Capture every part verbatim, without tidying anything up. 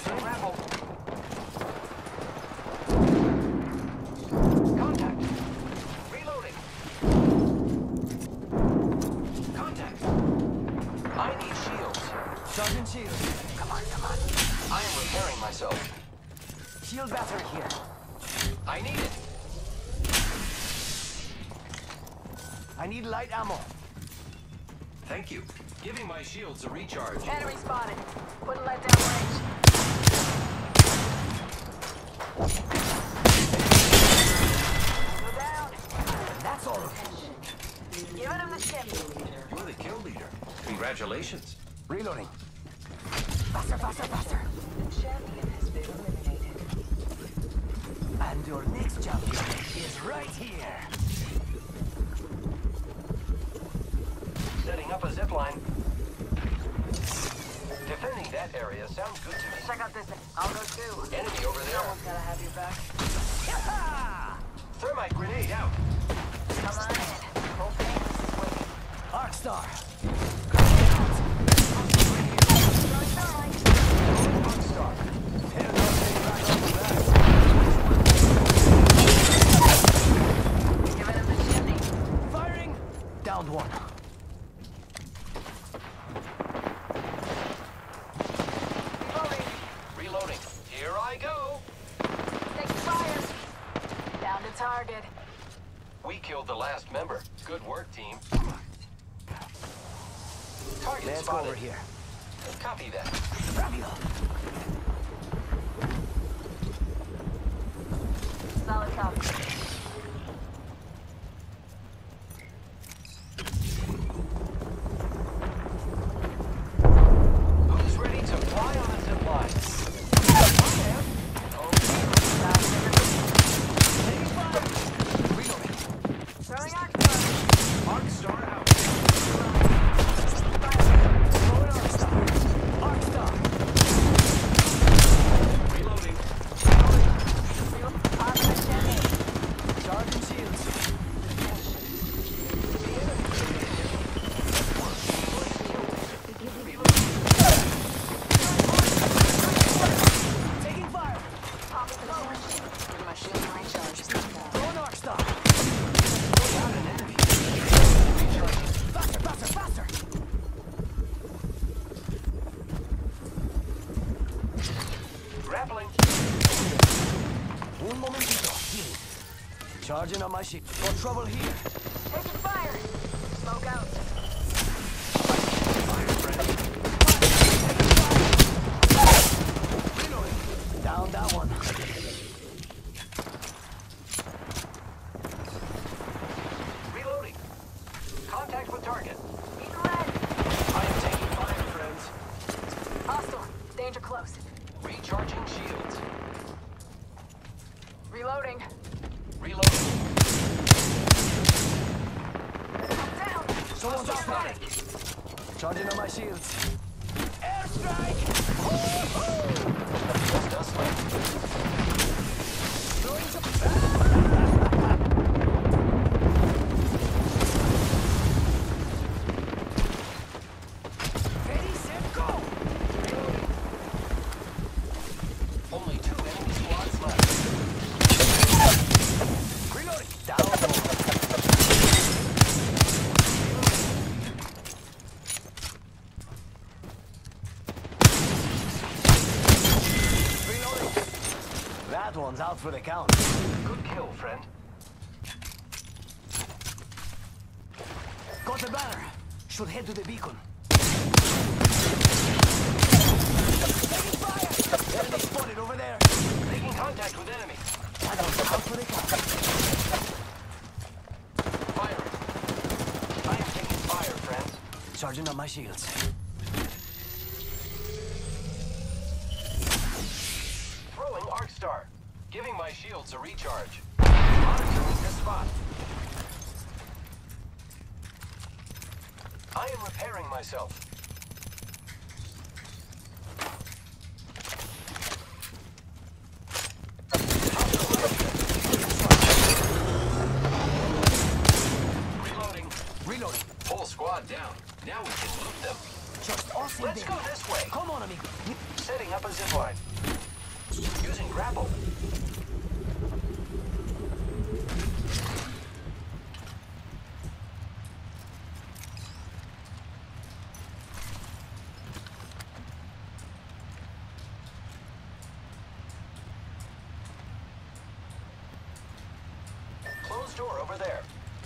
grapple. Contact. Reloading. Contact. I need shields. Sergeant Shields. Come on, come on. I am repairing myself. Shield battery here. I need it. I need light ammo. Thank you. Giving my shields a recharge. Enemy spotted. Wouldn't let down range. Go down. That's all. Giving him the ship. You're the kill leader. Congratulations. Reloading. Faster, faster, faster. The champion has been eliminated. And your next champion is right here. Setting up a zip line. Defending that area sounds good to me. Check out this. I'll go too. Enemy over there. Someone's gotta have your back. Yeah! Thermite grenade out. Come on in. Propane is waiting. Arcstar. Rockstar. Hell, no, stay back on the back. Giving him the chimney. Firing. Downed one. Reloading. Reloading. Here I go. Taking fire. Down to target. We killed the last member. Good work, team. Target Let's go spotted. over here. Copy that. Ramio. Solid copy. Who's ready to fly on a zip line? Reloading. Throwing Arcstar. Arcstar out. Throwing Arcstar. Arcstar. Reloading. Positive chimney. Sergeant Shields. Taking fire. Popping the torch. Give my shield a recharge. Throwing Arcstar. Got an enemy. Faster, faster, faster. Grappling. Un momentito. Healing. Charging on my ship. Got trouble here. Taking fire. Smoke out. Fire friend. Reloading. Down that one. Reloading. Contact with target. Being red. I am taking fire, friends. Hostile. Danger close. Recharging shields. Reloading. Reloading. Down. Someone's Hostile outside. spotted. Charging on my shields. Airstrike! Just us left. Throwing some... Ready, set, go! Only two enemy squads left. Reloading. Down. Reloading. That one's out for the count. Good kill, friend. Got the banner. Should head to the beacon. Taking fire! Enemy spotted over there. Making contact with enemy. That one's out for the count. Firing. I am taking fire, friends. Charging on my shields. Throwing Arcstar. Giving my shields a recharge. Monitoring this spot. I am repairing myself. Reloading. Reloading. Whole squad down. Now we can loot them. Just us in Let's there. go this way. Come on, amigo. Setting up a zipline. grapple. Closed door over there.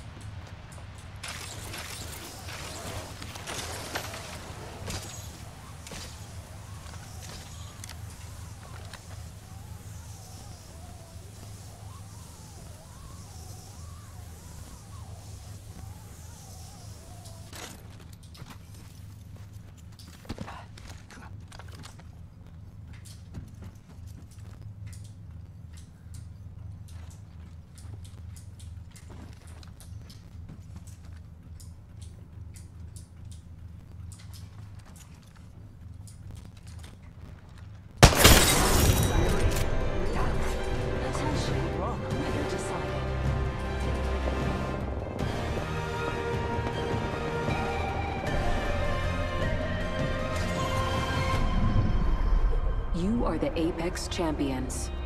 Attention. Weather decided. You are the Apex Champions.